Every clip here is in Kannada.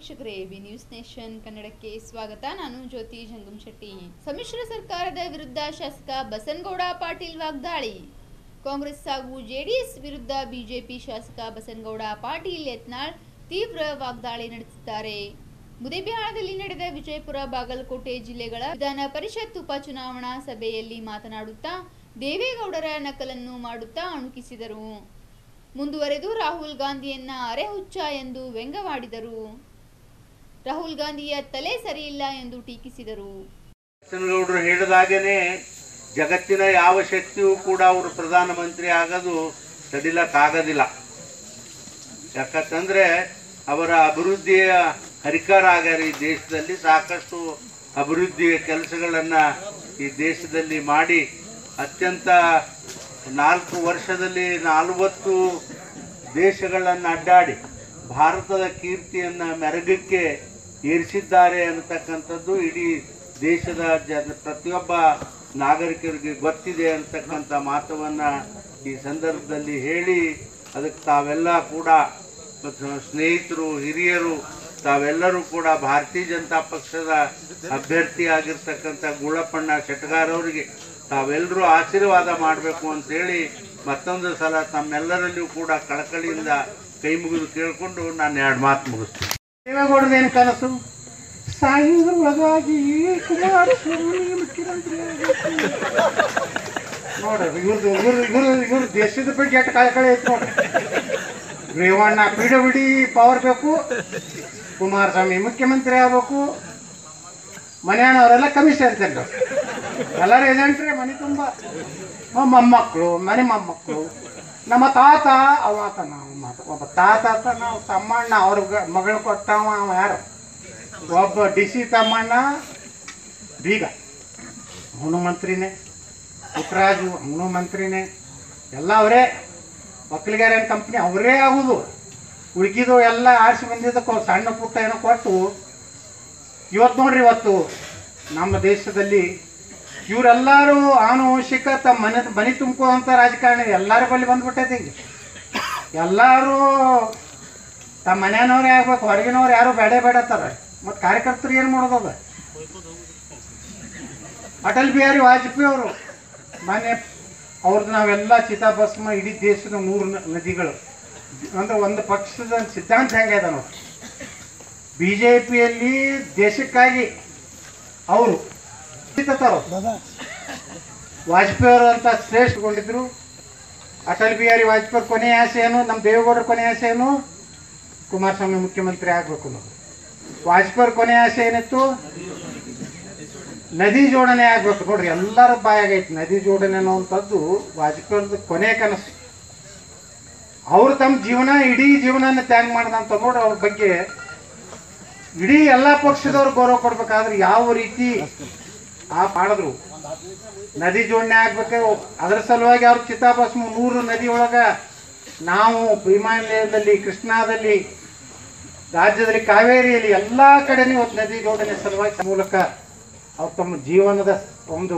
ವೀಕ್ಷಕರೇ, ಬಿ ನ್ಯೂಸ್ ನೇಷನ್ ಕನ್ನಡಕ್ಕೆ ಸ್ವಾಗತ. ನಾನು ಜ್ಯೋತಿ ಜಂಗಮಶೆಟ್ಟಿ. ಸಮ್ಮಿಶ್ರ ಸರ್ಕಾರದ ವಿರುದ್ಧ ಶಾಸಕ ಬಸನಗೌಡ ಪಾಟೀಲ್ ವಾಗ್ದಾಳಿ. ಕಾಂಗ್ರೆಸ್ ಹಾಗೂ ಜೆಡಿಎಸ್ ವಿರುದ್ಧ ಬಿಜೆಪಿ ಶಾಸಕ ಬಸನಗೌಡ ಪಾಟೀಲ್ ಯತ್ನಾಳ್ ತೀವ್ರ ವಾಗ್ದಾಳಿ ನಡೆಸಿದ್ದಾರೆ. ಮುದೇಬಿಹಾಳದಲ್ಲಿ ನಡೆದ ವಿಜಯಪುರ ಬಾಗಲಕೋಟೆ ಜಿಲ್ಲೆಗಳ ವಿಧಾನ ಪರಿಷತ್ ಉಪಚುನಾವಣಾ ಸಭೆಯಲ್ಲಿ ಮಾತನಾಡುತ್ತಾ ದೇವೇಗೌಡರ ನಕಲನ್ನು ಮಾಡುತ್ತಾ ಅಣುಕಿಸಿದರು. ಮುಂದುವರೆದು ರಾಹುಲ್ ಗಾಂಧಿಯನ್ನ ಅರೆಹುಚ್ಚ ಎಂದು ವ್ಯಂಗ್ಯವಾಡಿದರು. ರಾಹುಲ್ ಗಾಂಧಿಯ ತಲೆ ಸರಿಯಿಲ್ಲ ಎಂದು ಟೀಕಿಸಿದರು. ಬಸನಗೌಡರು ಹೇಳಿದಾಗೇನೆ ಜಗತ್ತಿನ ಯಾವ ಶಕ್ತಿಯೂ ಕೂಡ ಅವರು ಪ್ರಧಾನಮಂತ್ರಿ ಆಗೋದು ತಡಿಲಕ್ಕಾಗೋದಿಲ್ಲ. ಯಾಕಂತಂದ್ರೆ ಅವರ ಅಭಿವೃದ್ಧಿಯ ಹರಿಕಾರ ಆಗ್ಯಾರ. ಈ ದೇಶದಲ್ಲಿ ಸಾಕಷ್ಟು ಅಭಿವೃದ್ಧಿಯ ಕೆಲಸಗಳನ್ನ ಈ ದೇಶದಲ್ಲಿ ಮಾಡಿ ಅತ್ಯಂತ 4 ವರ್ಷದಲ್ಲಿ 40 ದೇಶಗಳನ್ನು ಅಡ್ಡಾಡಿ ಭಾರತದ ಕೀರ್ತಿಯನ್ನು ಮೆರಗಕ್ಕೆ ಏರಿಸಿದ್ದಾರೆ ಅನ್ನತಕ್ಕಂಥದ್ದು ಇಡೀ ದೇಶದ ಪ್ರತಿಯೊಬ್ಬ ನಾಗರಿಕರಿಗೆ ಗೊತ್ತಿದೆ ಅಂತಕ್ಕಂಥ ಮಾತವನ್ನು ಈ ಸಂದರ್ಭದಲ್ಲಿ ಹೇಳಿ, ಅದಕ್ಕೆ ತಾವೆಲ್ಲ ಕೂಡ ಸ್ನೇಹಿತರು, ಹಿರಿಯರು ತಾವೆಲ್ಲರೂ ಕೂಡ ಭಾರತೀಯ ಜನತಾ ಪಕ್ಷದ ಅಭ್ಯರ್ಥಿ ಆಗಿರ್ತಕ್ಕಂಥ ಗುಳಪ್ಪಣ್ಣ ಶೆಟ್ಗಾರ್ ಅವರಿಗೆ ತಾವೆಲ್ಲರೂ ಆಶೀರ್ವಾದ ಮಾಡಬೇಕು ಅಂತೇಳಿ ಮತ್ತೊಂದು ಸಲ ತಮ್ಮೆಲ್ಲರಲ್ಲಿಯೂ ಕೂಡ ಕಳಕಳಿಯಿಂದ ಕೈ ಮುಗಿದು ಕೇಳಿಕೊಂಡು ನಾನು 2 ಮಾತು ಮುಗಿಸ್ತೀನಿ. ದೇವೇಗೌಡದೇನು ಕನಸು? ಸಾಯುವುದಾಗಿ ಕುಮಾರಸ್ವಾಮಿ ಮುಖ್ಯಮಂತ್ರಿ ನೋಡ್ರಿ, ಇವ್ರು ದೇಶದ ಬಗ್ಗೆ ಎಷ್ಟು ಕಳಕಳಿ ಐತೆ ನೋಡ್ರಿ. ರೇವಣ್ಣ ಪಿಡಬಿಡಿ ಪವರ್ ಬೇಕು, ಕುಮಾರಸ್ವಾಮಿ ಮುಖ್ಯಮಂತ್ರಿ ಆಗ್ಬೇಕು, ಮನೆಯವರೆಲ್ಲ ಕಮಿಷನ್ ಇರ್ತಾರೆ, ಎಲ್ಲರೂ ಏಜೆಂಟ್ರಿ, ಮನೆ ತುಂಬ ಮೊಮ್ಮಕ್ಕಳು, ಮನೆ ಮೊಮ್ಮಕ್ಕಳು. ನಮ್ಮ ತಾತ ಅವಾತ, ನಾವು ಒಬ್ಬ ತಾತ ನಾವು ತಮ್ಮಣ್ಣ ಅವ್ರಿಗೆ ಮಗಳು ಕೊಟ್ಟವ ಯಾರು, ಒಬ್ಬ DC ತಮ್ಮಣ್ಣ ಬೀಗ ಅವನು ಮಂತ್ರಿನೇ, ಪುಟ್ಟರಾಜು ಅವನು ಮಂತ್ರಿನೇ, ಎಲ್ಲ ಅವರೇ. ಒಕ್ಕಲಿಗಾರನ ಕಂಪ್ನಿ ಅವರೇ ಆಗುದು. ಉಳ್ಕಿದು ಎಲ್ಲ ಆರಿಸಿ ಬಂದಿದ್ದಕ್ಕೆ ಸಣ್ಣ ಪುಟ್ಟ ಏನೋ ಕೊಟ್ಟು ಇವತ್ತು ನೋಡ್ರಿ, ಇವತ್ತು ನಮ್ಮ ದೇಶದಲ್ಲಿ ಇವರೆಲ್ಲರೂ ಆನುವಂಶಿಕ ತಮ್ಮ ಮನೆ ತುಂಬ್ಕೋಂಥ ರಾಜಕಾರಣಿ ಎಲ್ಲರ ಬಳಿ ಬಂದ್ಬಿಟ್ಟೈತಿ. ಈಗ ಎಲ್ಲರೂ ತಮ್ಮ ಮನೆಯವ್ರೇ ಆಗ್ಬೇಕು, ಹೊರಗಿನವ್ರು ಯಾರು ಬೇಡತ್ತಾರೆ. ಮತ್ತು ಕಾರ್ಯಕರ್ತರು ಏನು ಮಾಡೋದದ? ಅಟಲ್ ಬಿಹಾರಿ ವಾಜಪೇಯಿ ಅವರು ಮೊನ್ನೆ ಅವ್ರದ್ದು ನಾವೆಲ್ಲ ಚಿತಾಭಸ್ಮ, ಇಡೀ ದೇಶದ 3 ನದಿಗಳು ಅಂದ್ರೆ ಒಂದು ಪಕ್ಷದ ಸಿದ್ಧಾಂತ ಹೆಂಗಿದೆ ನೋಡಿ. BJPಯಲ್ಲಿ ದೇಶಕ್ಕಾಗಿ ಅವರು ವಾಜಪೇಯಿ ಅವರು ಅಂತ ಶ್ರೇಷ್ಠಗೊಂಡಿದ್ರು. ಅಟಲ್ ಬಿಹಾರಿ ವಾಜಪೇಯಿ ಕೊನೆಯ ಆಸೆ ಏನು? ನಮ್ಮ ದೇವೇಗೌಡರ ಕೊನೆಯ ಆಸೆ ಏನು? ಕುಮಾರಸ್ವಾಮಿ ಮುಖ್ಯಮಂತ್ರಿ ಆಗ್ಬೇಕು ಅನ್ನೋದು. ವಾಜಪೇಯಿ ಕೊನೆಯ ಆಸೆ ಏನಿತ್ತು? ನದಿ ಜೋಡಣೆ ಆಗ್ಬೇಕು. ನೋಡ್ರಿ, ಎಲ್ಲರ ಬಾಯಾಗೈತಿ ನದಿ ಜೋಡಣೆ ಅನ್ನೋವಂಥದ್ದು ವಾಜಪೇಯಿ ಕೊನೆಯ ಕನಸು. ಅವರು ತಮ್ಮ ಜೀವನ, ಇಡೀ ಜೀವನ ತ್ಯಾಗ ಮಾಡ್ದಂತ ನೋಡ್ರಿ. ಅವ್ರ ಬಗ್ಗೆ ಇಡೀ ಎಲ್ಲ ಪಕ್ಷದವ್ರು ಗೌರವ ಕೊಡ್ಬೇಕಾದ್ರೆ ಯಾವ ರೀತಿ ಮಾಡಿದ್ರು. ನದಿ ಜೋಡಣೆ ಆಗ್ಬೇಕು, ಅದರ ಸಲುವಾಗಿ ಅವ್ರ ಚಿತಾಭಸ್ಮ 100 ನದಿ ಒಳಗ ನಾವು ಭೀಮಾಲಯದಲ್ಲಿ, ಕೃಷ್ಣಾದಲ್ಲಿ, ರಾಜ್ಯದಲ್ಲಿ ಕಾವೇರಿಯಲ್ಲಿ ಎಲ್ಲ ಕಡೆನೂ ಇವತ್ತು ನದಿ ಜೋಡಣೆ ಸಲುವಾಗಿ ಮೂಲಕ ಅವ್ರು ತಮ್ಮ ಜೀವನದ ಒಂದು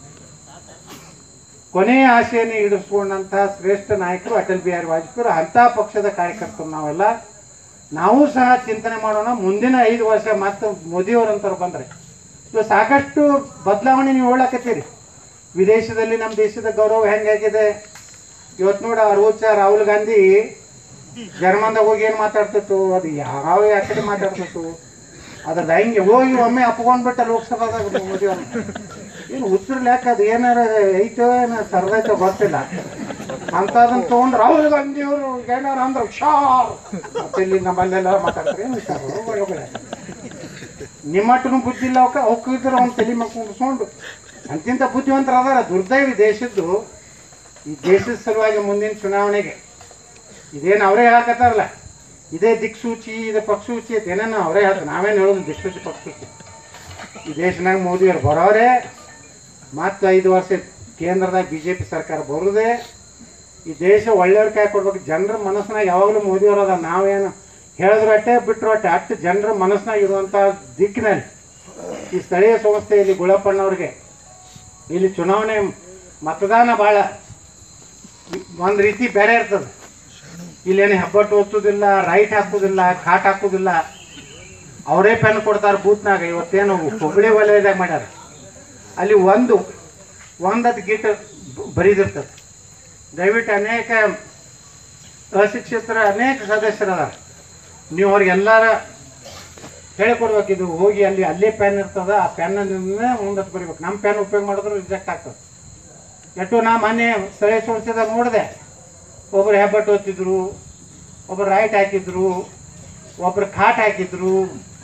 ಕೊನೆಯ ಆಸೆಯನ್ನು ಈಡೇರಿಸಿಕೊಂಡಂತಹ ಶ್ರೇಷ್ಠ ನಾಯಕರು ಅಟಲ್ ಬಿಹಾರಿ ವಾಜಪೇಯಿ. ಅಂಥ ಪಕ್ಷದ ಕಾರ್ಯಕರ್ತರು ನಾವೆಲ್ಲ. ನಾವು ಸಹ ಚಿಂತನೆ ಮಾಡೋಣ, ಮುಂದಿನ 5 ವರ್ಷ ಮತ್ತೆ ಮೋದಿಯವರಂತವ್ರು ಬಂದರೆ ಇವಾಗ ಸಾಕಷ್ಟು ಬದಲಾವಣೆ ನೀವು ಹೇಳಕತ್ತೀರಿ. ವಿದೇಶದಲ್ಲಿ ನಮ್ಮ ದೇಶದ ಗೌರವ ಹೆಂಗಾಗಿದೆ ಇವತ್ತು ನೋಡಿ. ರಾಹುಲ್ ಗಾಂಧಿ ಜರ್ಮನ್ದಾಗ ಹೋಗಿ ಏನು ಮಾತಾಡ್ತಿತ್ತು, ಅದು ಯಾವ ಕಡೆ ಮಾತಾಡ್ತಿತ್ತು, ಅದ್ರದ್ದು ಹೆಂಗೆ ಹೋಗಿ ಒಮ್ಮೆ ಅಪ್ಕೊಂಡ್ಬಿಟ್ಟ ಲೋಕಸಭಾದಾಗ ಮೋದಿಯವ್ರು. ಏನು ಉತ್ತರಲಿ ಯಾಕೆ, ಅದು ಏನಾರ ಐತೋ ಏನೋ ಸರ್ದೈತೋ ಗೊತ್ತಿಲ್ಲ. ಅಂಥದನ್ನು ತೊಗೊಂಡು ರಾಹುಲ್ ಗಾಂಧಿ ಅವರು ಏನಾರ ಅಂದ್ರೆ ಹುಷಾರ್ ಇಲ್ಲಿ ನಮ್ಮಲ್ಲೆಲ್ಲ ಮಾತಾಡ್ತಾರೆ. ಏನು ಹುಷಾರು ಒಳಗಡೆ ನಿಮ್ಮಟ್ಟನು ಬುದ್ಧಿ ಇಲ್ಲ. ಅವಕ್ಕಿದ್ರೆ ಅವ್ನು ತಲೆ ಮಕ್ಕೊಂಡು ಅಂತಿಂತ ಬುದ್ಧಿವಂತರ ಅದಾರ. ದುರ್ದೈವಿ ದೇಶದ್ದು. ಈ ದೇಶದ ಸಲುವಾಗಿ ಮುಂದಿನ ಚುನಾವಣೆಗೆ ಇದೇನು ಅವರೇ ಹೇಳಕತ್ತಾರಲ್ಲ, ಇದೇ ದಿಕ್ಸೂಚಿ, ಇದೇ ಪಕ್ಷಸೂಚಿ ಅಂತ ಏನೇನು ಅವರೇ ಹೇಳ್ತಾರೆ. ನಾವೇನು ಹೇಳೋದು ದಿಕ್ಸೂಚಿ ಪಕ್ಷಸೂಚಿ. ಈ ದೇಶನಾಗ ಮೋದಿಯವ್ರು ಬರೋರೆ, ಮತ್ತು 5 ವರ್ಷ ಕೇಂದ್ರದಾಗ BJP ಸರ್ಕಾರ ಬರೋದೇ. ಈ ದೇಶ ಒಳ್ಳೆಯವ್ರ ಕೈ ಕೊಡ್ಬೇಕು. ಜನರ ಮನಸ್ಸಿನಾಗ ಯಾವಾಗಲೂ ಮೋದಿಯವರು ಅದ. ನಾವೇನು ಹೇಳಿದ್ರು ಅಟ್ಟೆ ಬಿಟ್ಟರು ಅಟ್ಟೆ, ಅಷ್ಟು ಜನರ ಮನಸ್ಸಿನಾಗ ಇರುವಂಥ ದಿಕ್ಕಿನಲ್ಲಿ ಈ ಸ್ಥಳೀಯ ಸಂಸ್ಥೆಯಲ್ಲಿ ಗುಳಪ್ಪಣ್ಣವ್ರಿಗೆ ಇಲ್ಲಿ ಚುನಾವಣೆ ಮತದಾನ ಭಾಳ ಒಂದು ರೀತಿ ಬೇರೆ ಇರ್ತದೆ. ಇಲ್ಲೇನು ಹೆಬ್ಬಟ್ಟು ಒತ್ತುದಿಲ್ಲ, ರೈಟ್ ಹಾಕೋದಿಲ್ಲ, ಕಾಟ್ ಹಾಕೋದಿಲ್ಲ. ಅವರೇ ಪೆನ್ ಕೊಡ್ತಾರೆ ಬೂತ್ನಾಗ. ಇವತ್ತೇನು ಹುಬ್ಬಳ್ಳಿ ವಲಯದಾಗ ಮಾಡ್ಯಾರ, ಅಲ್ಲಿ ಒಂದತ್ತು ಗೀಟ್ ಬರೀದಿರ್ತದೆ. ದಯವಿಟ್ಟು ಅನೇಕ ಅಶಿಕ್ಷಿತರ ಅನೇಕ ಸದಸ್ಯರದಾರ, ನೀವು ಅವ್ರಿಗೆಲ್ಲಾರ ಹೇಳಿಕೊಡ್ಬೇಕಿದು. ಹೋಗಿ ಅಲ್ಲೇ ಪೆನ್ ಇರ್ತದ, ಆ ಪೆನ್ನ ಮುಂದಕ್ಕೆ ಬರಿಬೇಕು. ನಮ್ಮ ಪೆನ್ ಉಪಯೋಗ ಮಾಡಿದ್ರು ರಿಜೆಕ್ಟ್ ಆಗ್ತದೆ. ಎಷ್ಟೋ ನಾ ಮೊನ್ನೆ ಸ್ಥಳೀಯ ಸಂಸ್ಥೆದಾಗ ನೋಡಿದೆ, ಒಬ್ಬರು ಹೆಬ್ಬಟ್ಟು ಓದ್ತಿದ್ರು, ಒಬ್ಬರು ರೈಟ್ ಹಾಕಿದ್ರು, ಒಬ್ಬರು ಖಾಟ್ ಹಾಕಿದ್ರು.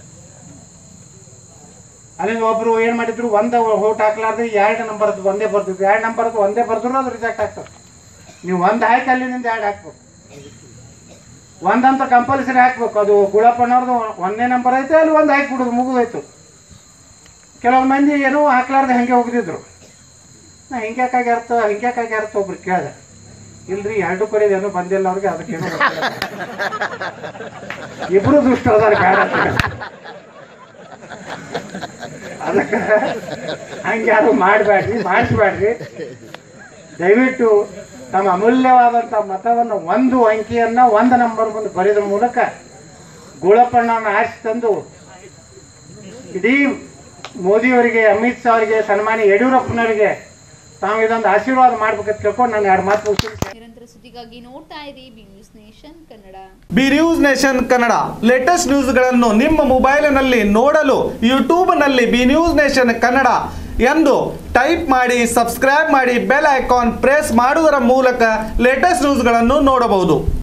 ಅಲ್ಲಿಂದ ಒಬ್ರು ಏನು ಮಾಡಿದ್ರು, ಒಂದು ಓಟ್ ಹಾಕ್ಲಾರ್ದು 2 ನಂಬರ್ದು ಒಂದೇ ಬರ್ತಿದ್ರು, 2 ನಂಬರ್ದು ಒಂದೇ ಬರ್ದ್ರು ಅದು ರಿಜೆಕ್ಟ್ ಆಗ್ತದೆ. ನೀವು ಒಂದು ಹಾಕಿ ಅಲ್ಲಿಂದ 2 ಹಾಕ್ಬೇಕು, ಒಂದಂತ ಕಂಪಲ್ಸರಿ ಹಾಕ್ಬೇಕು. ಅದು ಗುಳಪ್ಪನವ್ರದ್ದು 1ನೇ ನಂಬರ್ ಐತೆ, ಅಲ್ಲಿ 1 ಹಾಕಿಬಿಡೋದು, ಮುಗಿದೋಯ್ತು. ಕೆಲವೊಂದು ಮಂದಿ ಏನೋ ಹಾಕ್ಲಾರ್ದೆ ಹಂಗೆ ಹೋಗಿದ್ರು. ನಾ ಹಿಂಗ್ಯಾಕಾಗ್ಯಾರ್ತ ಒಬ್ರು ಕೇಳಿದೆ. ಇಲ್ರಿ 2 ಕಡೆದು ಏನೋ ಬಂದಿಲ್ಲ ಅವ್ರಿಗೆ, ಅದಕ್ಕೇನೋ ಇಬ್ರು ದುಷ್ಟ ಅದಾರ ಬೇಡ. ಅದಕ್ಕೆ ಹಂಗೆ ಯಾರು ಮಾಡಿಸ್ಬೇಡ್ರಿ. ದಯವಿಟ್ಟು ತಮ್ಮ ಅಮೂಲ್ಯವಾದಂಥ ಮತವನ್ನು, ಒಂದು ಅಂಕಿಯನ್ನು 1 ನಂಬರ್ ಮುಂದೆ ಬರೆಯೋದ್ರ ಮೂಲಕ ಗುಳಪ್ಪಣ್ಣನ ಆರಿಸಿ ತಂದು ಇಡೀ ಮೋದಿಯವರಿಗೆ, ಅಮಿತ್ ಶಾ ಅವರಿಗೆ, ಸನ್ಮಾನ್ಯ ಯಡಿಯೂರಪ್ಪನವರಿಗೆ ತಾವು ಇದೊಂದು ಆಶೀರ್ವಾದ ಮಾಡ್ಬೇಕಂತ ಕೇಳ್ಕೊಂಡು ನಾನು 2 ಮಾತು ಮುಗಿಸ್ತೀನಿ. ನಿರಂತರ ಸುದ್ದಿಗಾಗಿ ನೋಡ್ತಾ ಇರಿ B news nation Kannada. B news nation Kannada latest ನ್ಯೂಸ್ಗಳನ್ನು ನಿಮ್ಮ ಮೊಬೈಲಿನಲ್ಲಿ ನೋಡಲು ಯೂಟ್ಯೂಬ್ನಲ್ಲಿ ಬಿ ನ್ಯೂಸ್ ನೇಷನ್ ಕನ್ನಡ ಎಂದು ಟೈಪ್ ಮಾಡಿ, ಸಬ್ಸ್ಕ್ರೈಬ್ ಮಾಡಿ, ಬೆಲ್ ಐಕಾನ್ ಪ್ರೆಸ್ ಮಾಡುವುದರ ಮೂಲಕ ಲೇಟೆಸ್ಟ್ ನ್ಯೂಸ್ಗಳನ್ನು ನೋಡಬಹುದು.